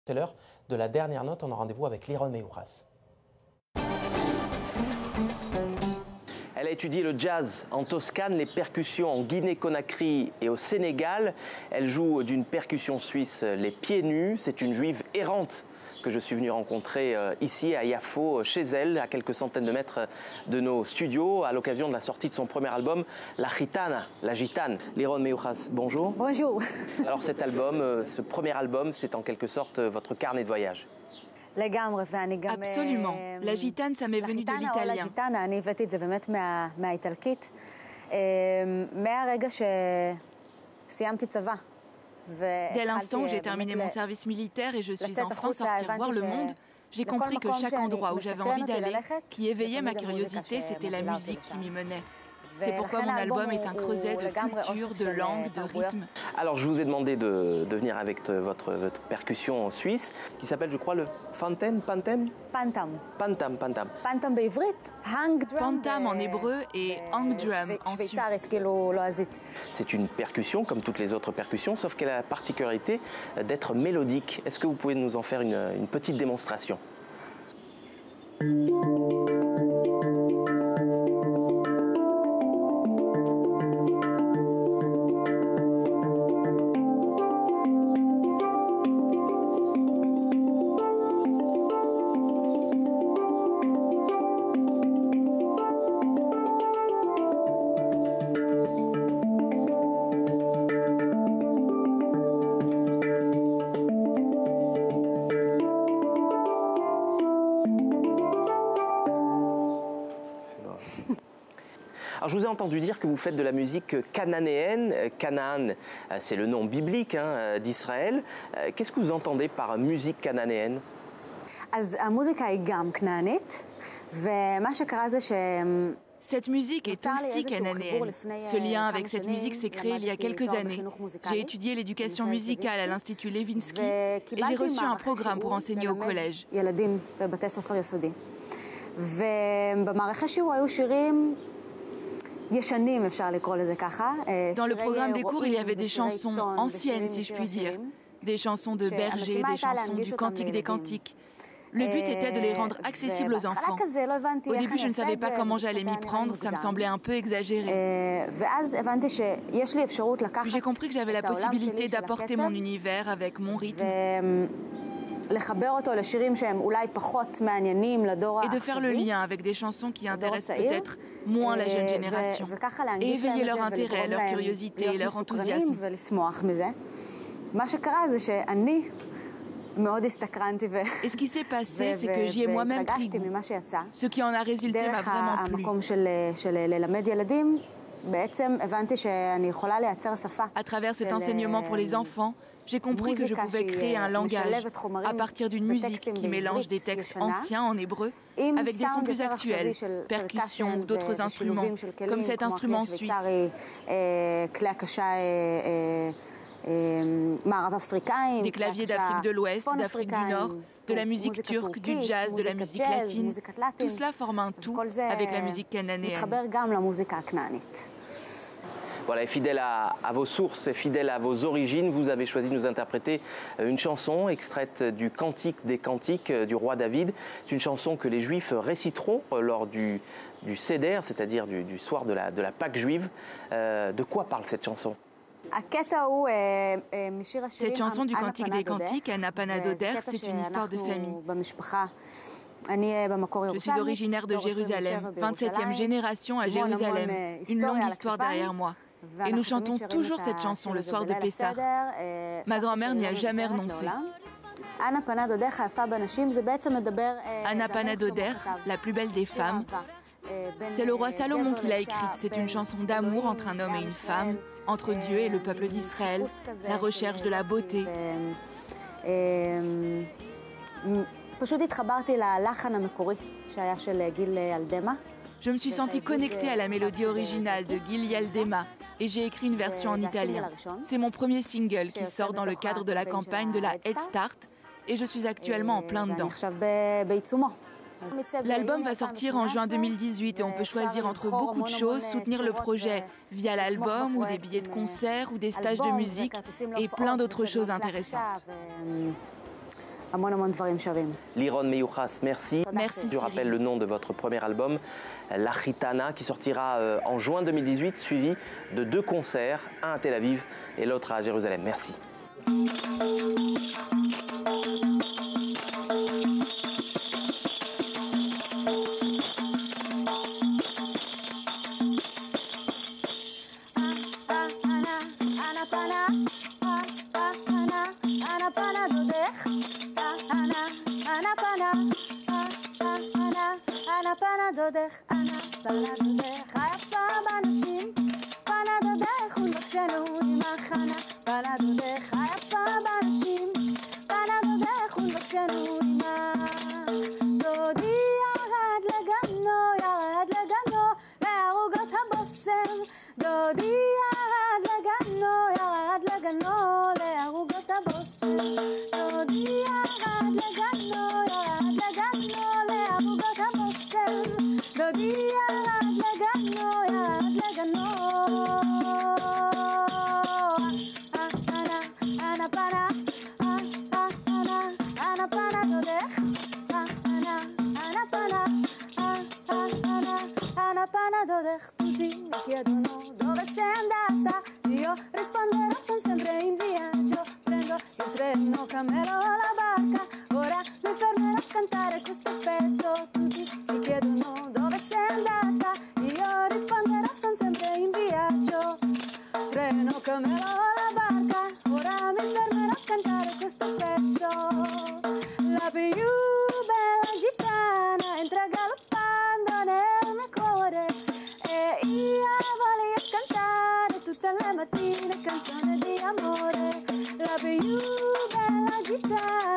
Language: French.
C'est l'heure de la dernière note. On a rendez-vous avec Liron Meiouras. Elle a étudié le jazz en Toscane, les percussions en Guinée-Conakry et au Sénégal. Elle joue d'une percussion suisse les pieds nus. C'est une juive errante que je suis venu rencontrer ici à Yafo, chez elle, à quelques centaines de mètres de nos studios, à l'occasion de la sortie de son premier album, La Gitana, la Gitane. Liron Meiouras, bonjour. Bonjour. Alors cet album, ce premier album, c'est en quelque sorte votre carnet de voyage. Absolument. La gitane, ça m'est venu de l'italien. Dès l'instant où j'ai terminé mon service militaire et je suis enfin sortie voir le monde, j'ai compris que chaque endroit où j'avais envie d'aller, qui éveillait ma curiosité, c'était la musique qui m'y menait. C'est pourquoi mon album est un creuset de culture, de langue, de rythme. Alors je vous ai demandé de venir avec votre percussion en suisse, qui s'appelle, je crois, le Pantam. Pantam en hébreu et hang drum en suisse. C'est une percussion comme toutes les autres percussions, sauf qu'elle a la particularité d'être mélodique. Est-ce que vous pouvez nous en faire une petite démonstration ? Alors je vous ai entendu dire que vous faites de la musique cananéenne. Canaan, c'est le nom biblique d'Israël. Qu'est-ce que vous entendez par musique cananéenne ? Cette musique est aussi cananéenne. Ce lien avec cette musique s'est créé il y a quelques années. J'ai étudié l'éducation musicale à l'Institut Levinsky et j'ai reçu un programme pour enseigner au collège. Dans le programme des cours, il y avait des chansons anciennes, si je puis dire. Des chansons de berger, des chansons du Cantique des Cantiques. Le but était de les rendre accessibles aux enfants. Au début, je ne savais pas comment j'allais m'y prendre, ça me semblait un peu exagéré. J'ai compris que j'avais la possibilité d'apporter mon univers avec mon rythme. Et de faire le lien avec des chansons qui intéressent peut-être moins la jeune génération et éveiller leur intérêt, leur curiosité et leur enthousiasme. Et ce qui s'est passé, c'est que j'y ai moi-même pris goût. Ce qui en a résulté m'a vraiment plu. À travers cet enseignement pour les enfants, j'ai compris que je pouvais créer un langage à partir d'une musique qui mélange des textes anciens en hébreu avec des sons plus actuels, percussions ou d'autres instruments, comme cet instrument suisse. Des claviers d'Afrique de l'Ouest, d'Afrique du Nord, de la musique turque, du jazz, de la musique latine. Tout cela forme un tout avec la musique cananéenne. Voilà, et fidèle à vos sources, et fidèle à vos origines, vous avez choisi de nous interpréter une chanson extraite du Cantique des Cantiques du roi David. C'est une chanson que les Juifs réciteront lors du Seder, c'est-à-dire du soir de la Pâque juive. De quoi parle cette chanson ? Cette chanson du Cantique des Cantiques, Anna Panadoder, c'est une histoire de famille. Je suis originaire de Jérusalem, 27e génération à Jérusalem, une longue histoire derrière moi. Et nous chantons toujours cette chanson le soir de Pessah. Ma grand-mère n'y a jamais renoncé. Anna Panadoder, la plus belle des femmes, c'est le roi Salomon qui l'a écrite. C'est une chanson d'amour entre un homme et une femme, entre Dieu et le peuple d'Israël, la recherche de la beauté. Je me suis sentie connectée à la mélodie originale de Gil Yaldema et j'ai écrit une version en italien. C'est mon premier single qui sort dans le cadre de la campagne de la Head Start et je suis actuellement en plein dedans. L'album va sortir en juin 2018 et on peut choisir entre beaucoup de choses, soutenir le projet via l'album ou des billets de concert ou des stages de musique et plein d'autres choses intéressantes. Liron Meyouchas, merci. Merci. Je rappelle le nom de votre premier album, La Gitana, qui sortira en juin 2018, suivi de 2 concerts, un à Tel Aviv et l'autre à Jérusalem. Merci. Canzone di amore, la più bella gitana.